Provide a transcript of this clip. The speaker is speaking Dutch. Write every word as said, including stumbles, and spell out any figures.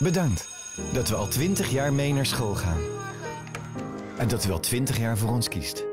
Bedankt dat we al twintig jaar mee naar school gaan. En dat u al twintig jaar voor ons kiest.